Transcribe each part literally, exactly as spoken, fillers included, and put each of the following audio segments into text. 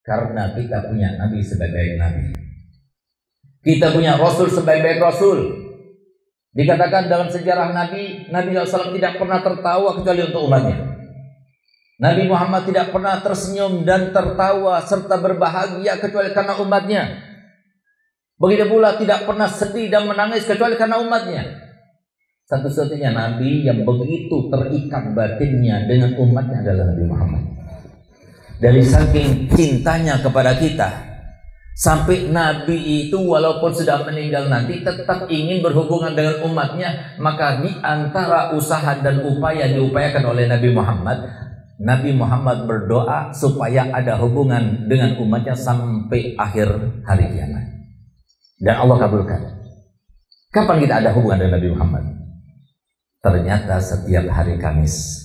Karena kita punya Nabi sebaik-baik Nabi. Kita punya Rasul sebaik-baik Rasul. Dikatakan dalam sejarah Nabi, Nabi shallallahu alaihi wasallam tidak pernah tertawa kecuali untuk umatnya. Nabi Muhammad tidak pernah tersenyum dan tertawa serta berbahagia kecuali karena umatnya. Begitu pula tidak pernah sedih dan menangis kecuali karena umatnya. Satu-satunya Nabi yang begitu terikat batinnya dengan umatnya adalah Nabi Muhammad. Dari saking cintanya kepada kita, sampai Nabi itu walaupun sudah meninggal nanti tetap ingin berhubungan dengan umatnya. Maka di antara usaha dan upaya diupayakan oleh Nabi Muhammad, Nabi Muhammad berdoa supaya ada hubungan dengan umatnya sampai akhir hari kiamat. Dan Allah kabulkan. Kapan kita ada hubungan dengan Nabi Muhammad? Ternyata setiap hari Kamis,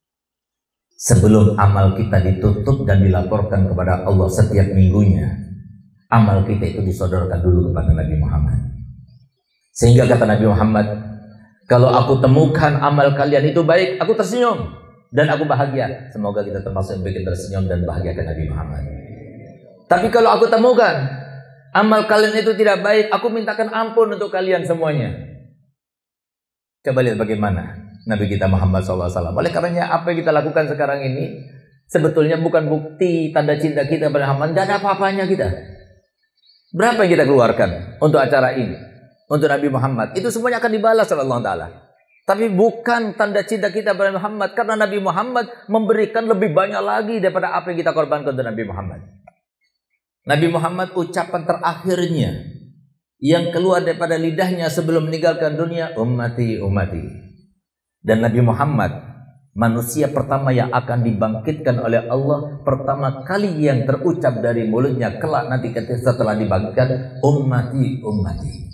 sebelum amal kita ditutup dan dilaporkan kepada Allah setiap minggunya, amal kita itu disodorkan dulu kepada Nabi Muhammad. Sehingga kata Nabi Muhammad, kalau aku temukan amal kalian itu baik, aku tersenyum dan aku bahagia. Semoga kita termasuk yang bikin tersenyum dan bahagia ke Nabi Muhammad. Tapi kalau aku temukan amal kalian itu tidak baik, aku mintakan ampun untuk kalian semuanya. Coba lihat bagaimana Nabi kita Muhammad shallallahu alaihi wasallam. Oleh karenanya apa yang kita lakukan sekarang ini sebetulnya bukan bukti tanda cinta kita pada Muhammad. Tidak ada apa-apanya kita. Berapa yang kita keluarkan untuk acara ini, untuk Nabi Muhammad, itu semuanya akan dibalas oleh Allah Ta'ala. Tapi bukan tanda cinta kita pada Muhammad, karena Nabi Muhammad memberikan lebih banyak lagi daripada apa yang kita korbankan untuk Nabi Muhammad. Nabi Muhammad ucapan terakhirnya yang keluar daripada lidahnya sebelum meninggalkan dunia, ummati ummati. Dan Nabi Muhammad manusia pertama yang akan dibangkitkan oleh Allah, pertama kali yang terucap dari mulutnya kelak nanti setelah dibangkitkan, ummati ummati.